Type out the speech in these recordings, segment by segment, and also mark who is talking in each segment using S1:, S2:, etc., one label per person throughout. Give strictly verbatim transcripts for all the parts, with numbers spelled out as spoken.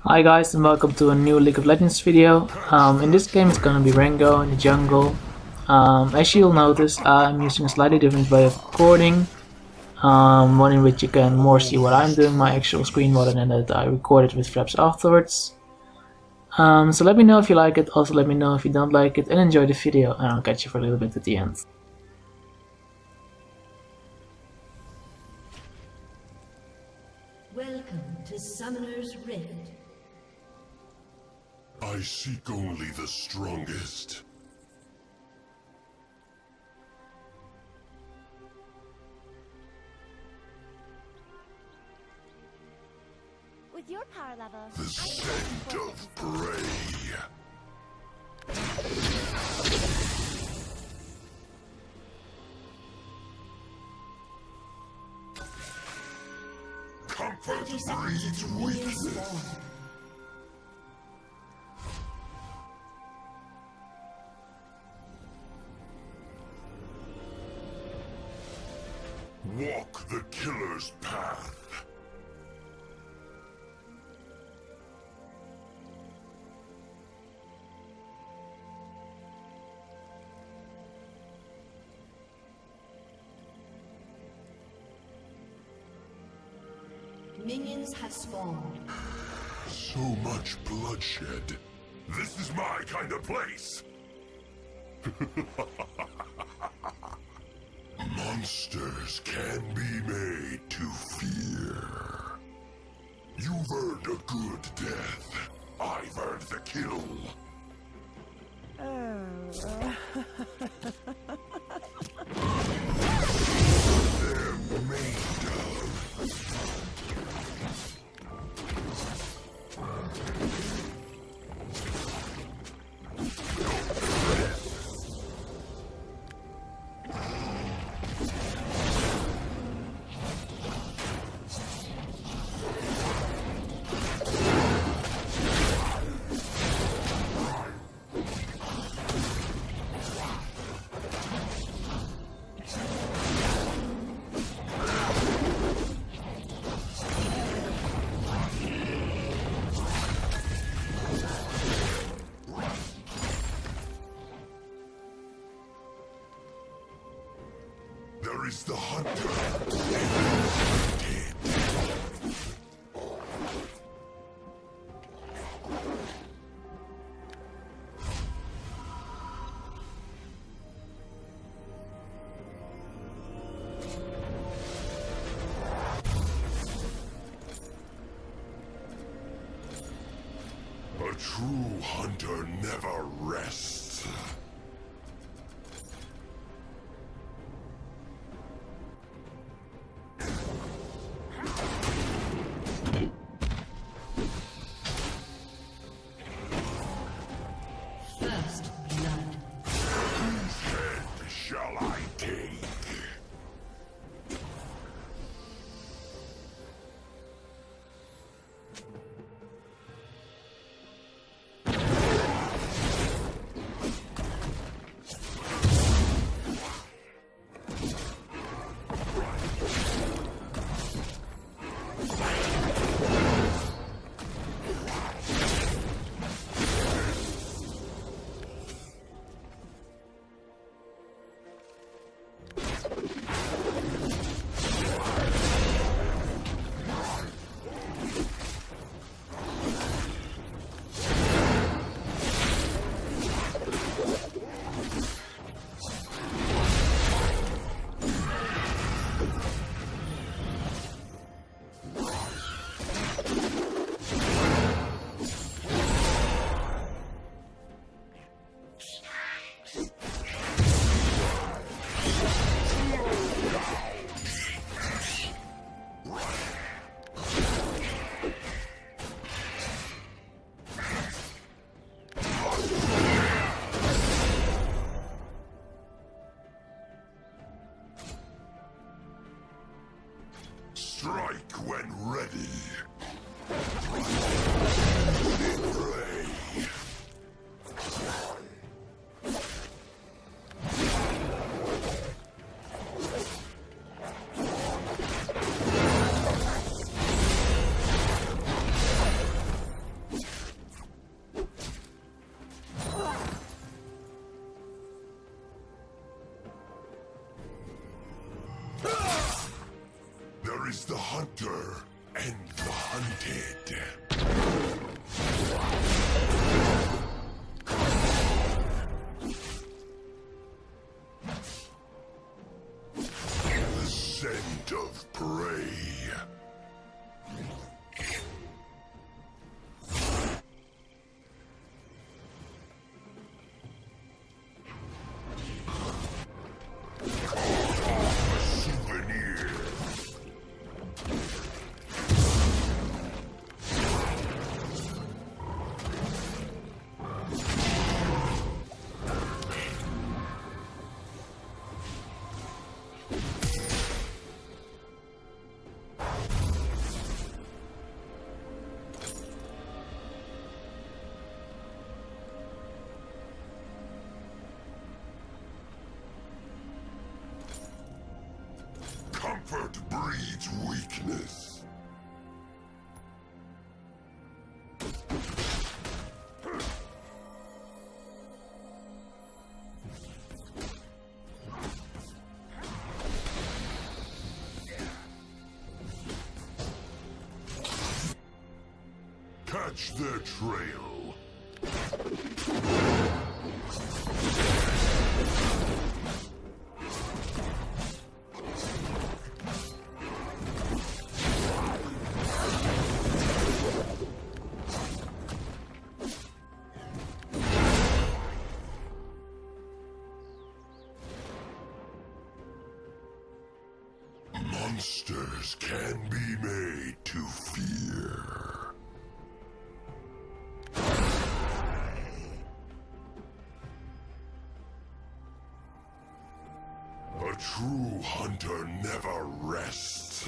S1: Hi guys, and welcome to a new League of Legends video. Um, in this game it's gonna be Rango in the jungle. Um, as you'll notice, I'm using a slightly different way of recording. Um, one in which you can more see what I'm doing, my actual screen, rather than that I record it with flaps afterwards. Um, so let me know if you like it, also let me know if you don't like it, and enjoy the video, and I'll catch you for a little bit at the end.
S2: Welcome to Summoner's Rift.
S3: I seek only the strongest.
S4: With your power level,
S3: The scent of prey. Comfort breeds weakness. Walk the killer's path.
S2: Minions have spawned.
S3: So much bloodshed. This is my kind of place. Monsters can be made to fear. You've earned a good death. I've earned the kill. They're made of. There is the hunter. A true hunter never rests.
S2: First blood.
S3: Whose head shall I take? is the hunter and the hunted. The scent of prey. Comfort breeds weakness. Catch their trail. Monsters can be made to fear. A true hunter never rests.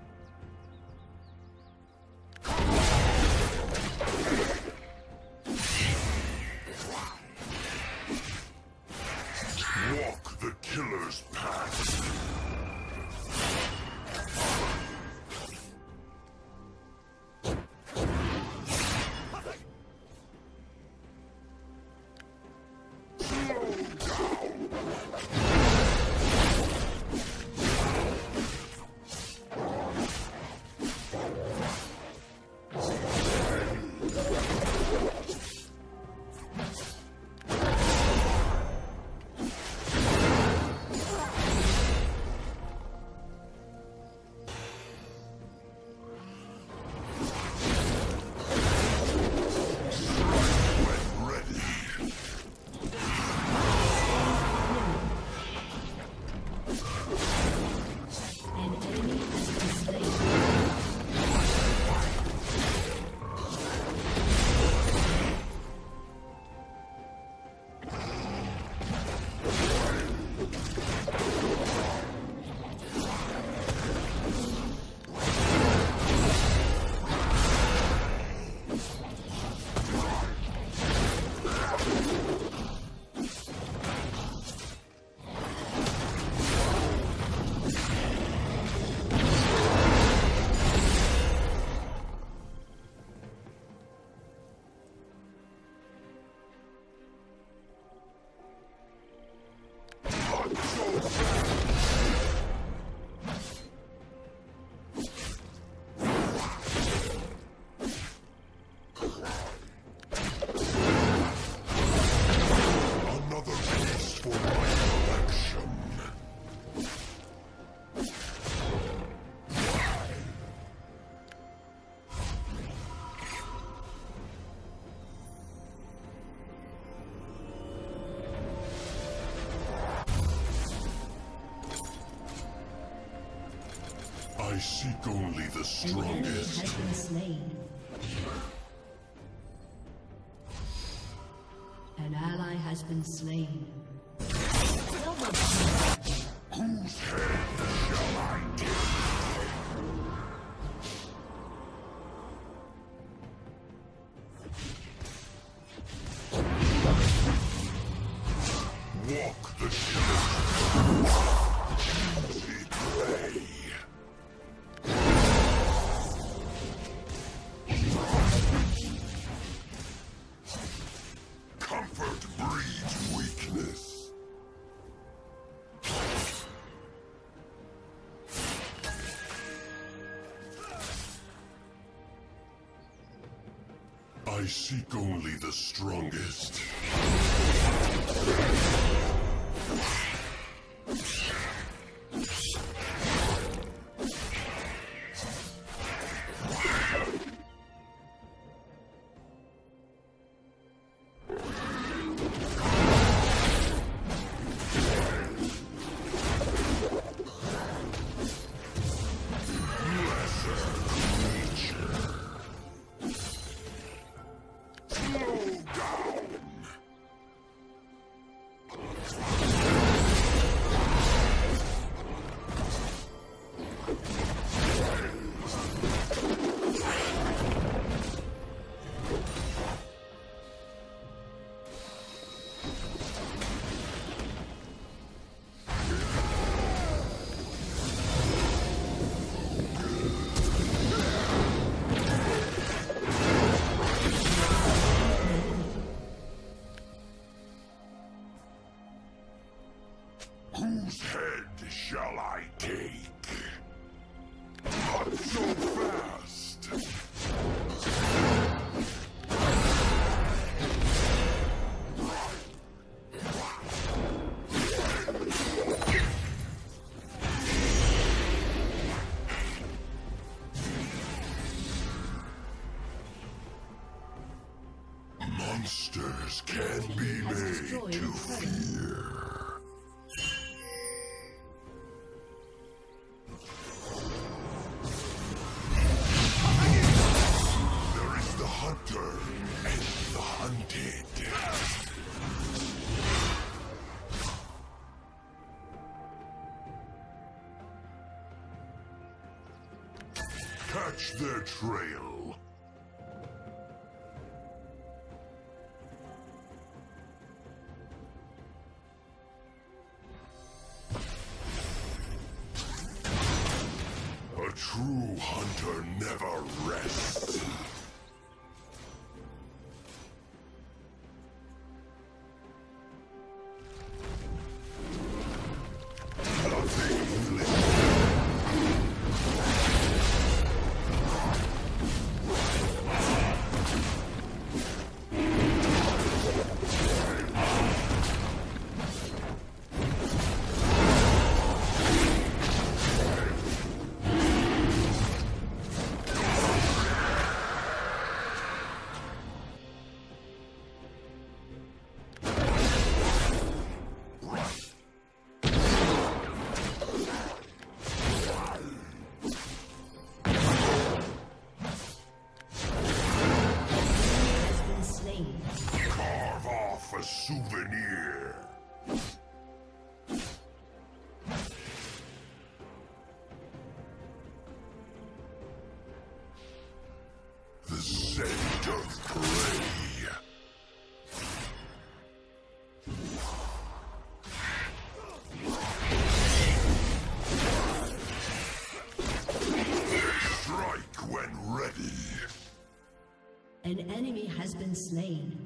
S3: Walk the killer's path. I seek only the
S2: An enemy
S3: strongest.
S2: has been slain. An ally has been slain.
S3: Whose head shall I take? Walk the shadows. Easy prey. Comfort breeds weakness. I seek only the strongest. Whose head shall I take? Not so fast! Monsters can be made to fear. Hunter and the hunted. Catch their trail. A true hunter never rests. A souvenir. The scent of prey. Strike when ready.
S2: An enemy has been slain.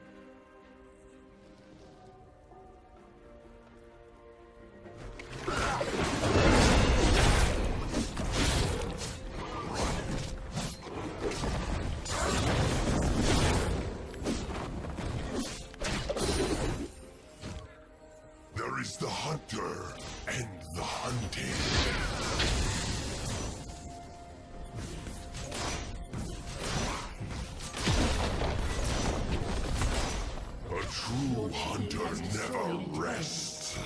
S3: There is the hunter and the hunted. A true hunter never rests.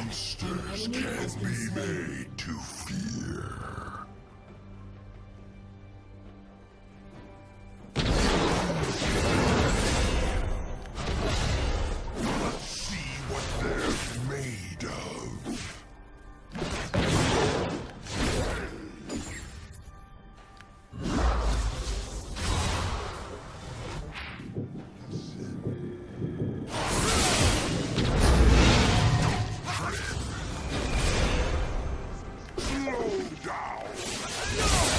S3: Monsters
S2: An enemy has
S3: can
S2: been
S3: be
S2: slain.
S3: made to fear. Let's see what they're made of. Slow down!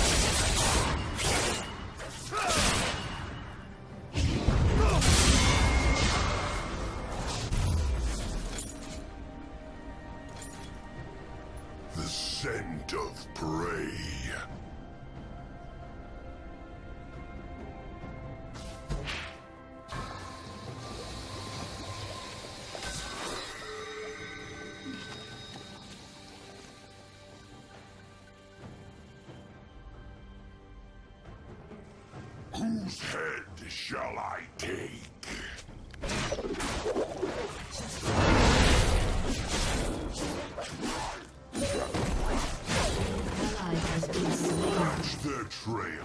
S3: The scent of prey. Whose head shall I take?
S2: Ally has been slain.
S3: Catch their trail.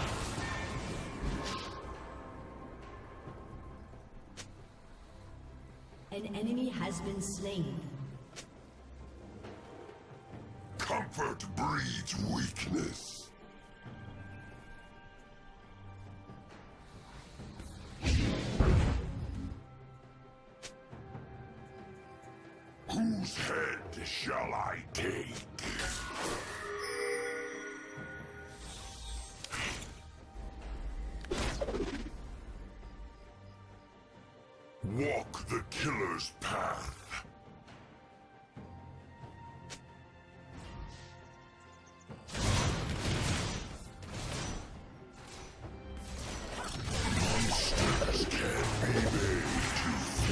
S2: An enemy has been slain.
S3: Comfort breeds weakness. Whose head shall I take? Walk the killer's path. Monsters can be made to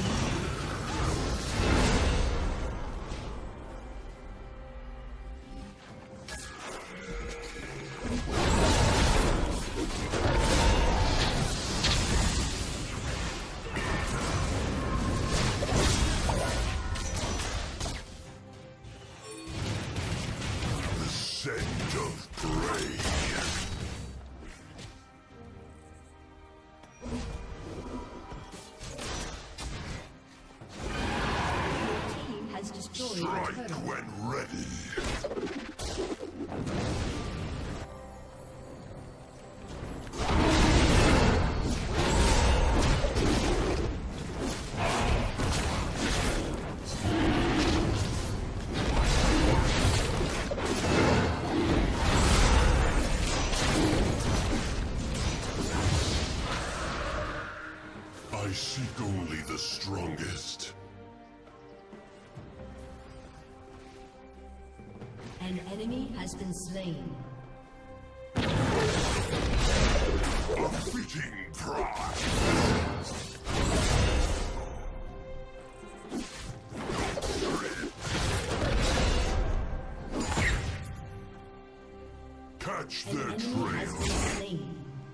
S3: the scent of prey.
S2: Team has destroyed a
S3: Strike
S2: turtle.
S3: when ready. I seek only the strongest.
S2: An enemy has been slain.
S3: A fitting prize. Catch
S2: An
S3: their
S2: enemy has
S3: trail.
S2: been slain.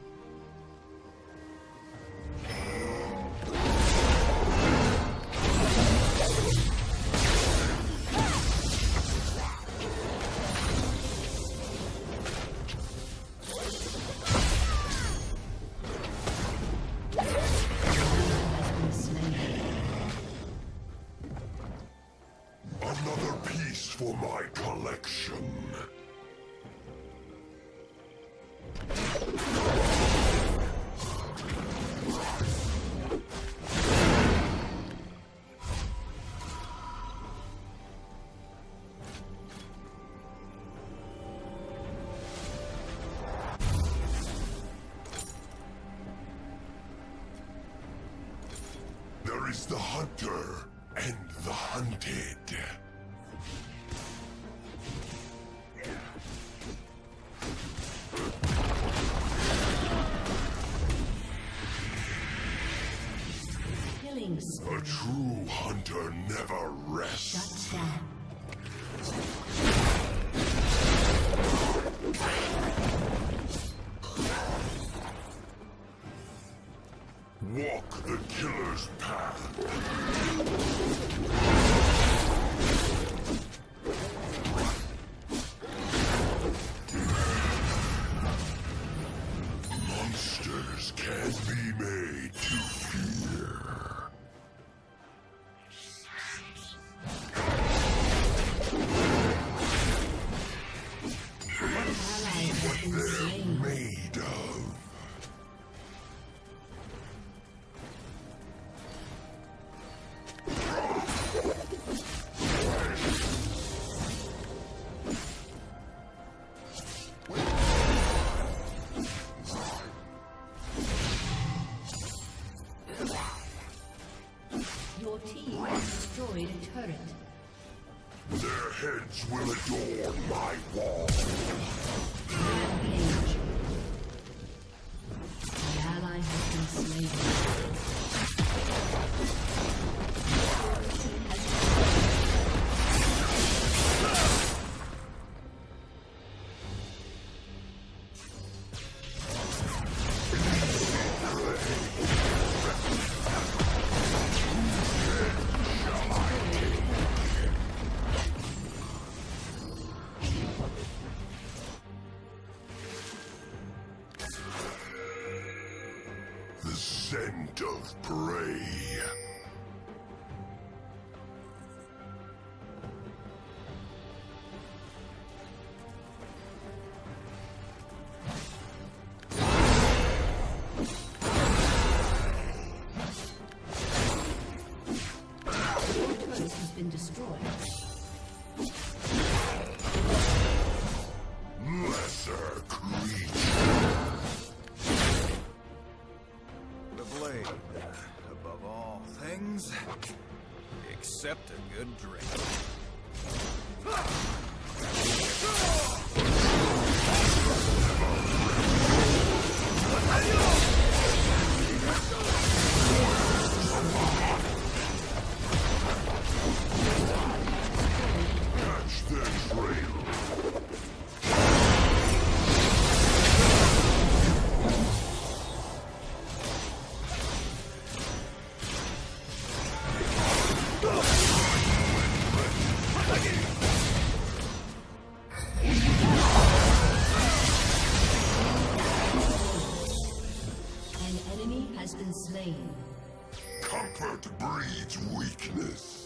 S3: Another piece for my collection. There is the hunter and the hunted.
S2: Killing
S3: A
S2: spree.
S3: true hunter never rests.
S2: Shut down.
S3: Walk the killer's path.
S2: destroyed a turret.
S3: Their heads will adorn my wall.
S2: Rampage. An ally has been slain.
S3: The scent of prey.
S2: Turret has been destroyed.
S3: Lesser creature.
S5: The blade, above all things, except a good drink.
S3: Catch their trail.
S2: An enemy has been slain.
S3: Comfort breeds weakness.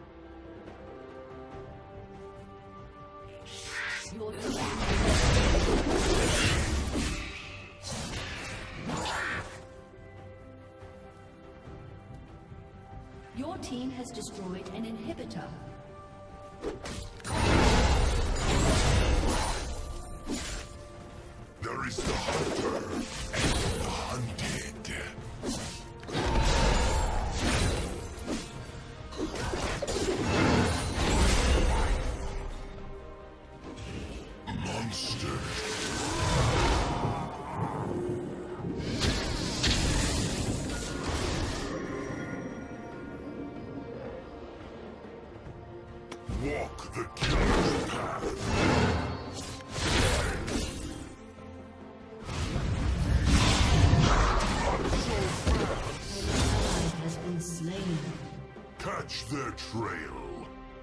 S2: Your team Your team has destroyed an inhibitor.
S3: There is the hunter and the hunted. Monster. Walk the killer's path.
S2: Ally has been slain.
S3: Catch their trail.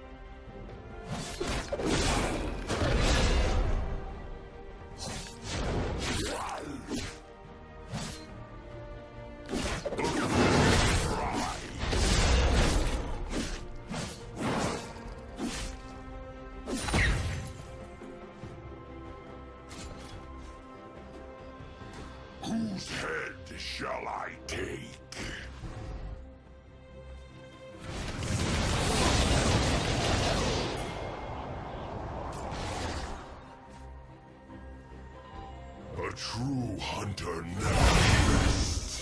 S3: Whose head shall I take? A true hunter never rests.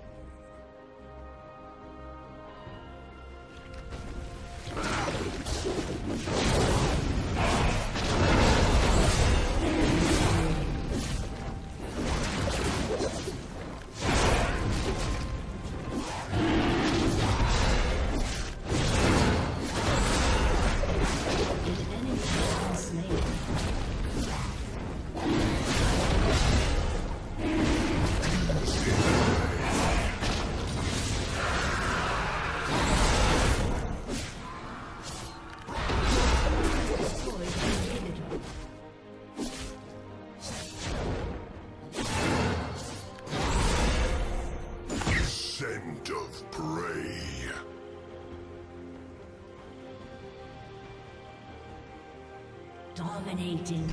S2: An enemy has been slain. Destroyed an inhibitor.
S3: Scent of prey.
S2: Dominating.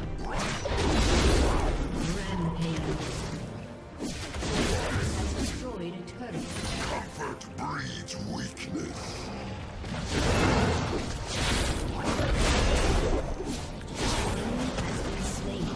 S2: Rampage. Has destroyed a turret.
S3: Comfort breeds weakness.
S2: Has been slain.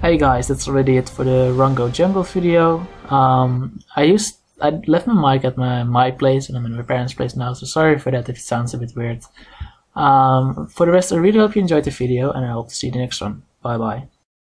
S1: Hey guys, that's already it for the Rango jungle video. Um, I used I left my mic at my my place, and I'm in my parents' place now, so sorry for that if it sounds a bit weird. Um, for the rest, I really hope you enjoyed the video, and I hope to see you in the next one. Bye bye.